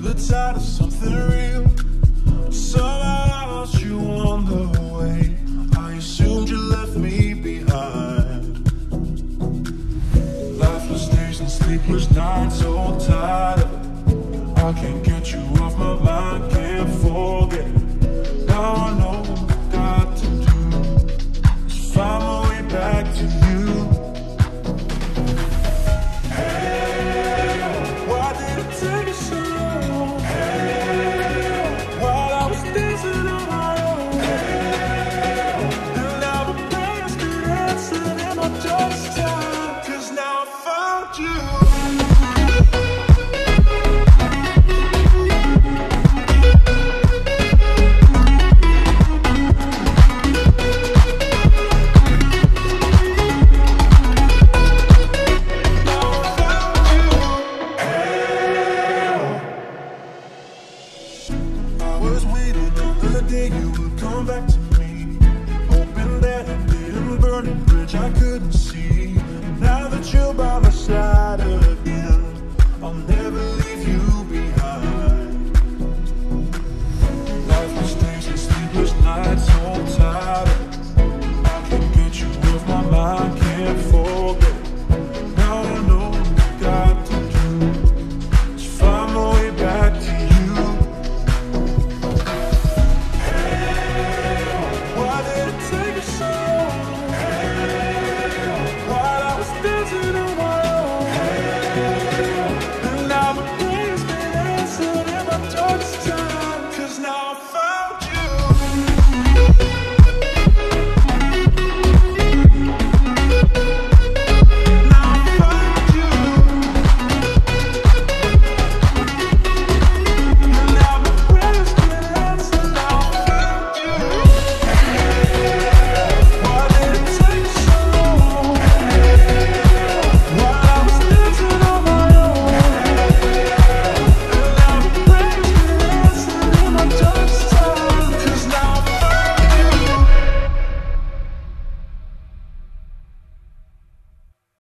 the tide of something real. Somehow I lost you on the way. I assumed you left me behind. Lifeless days and sleepless nights, so tired of it. I can't get you off my mind, can't forget it. Now I know what I got to do is find my way back to you. Hey, why did it take you so long? Hey, while I was dancing on my own. Hey, and now the past is dancing in my just time, 'cause now I found you. I couldn't see. Now that you're by my side,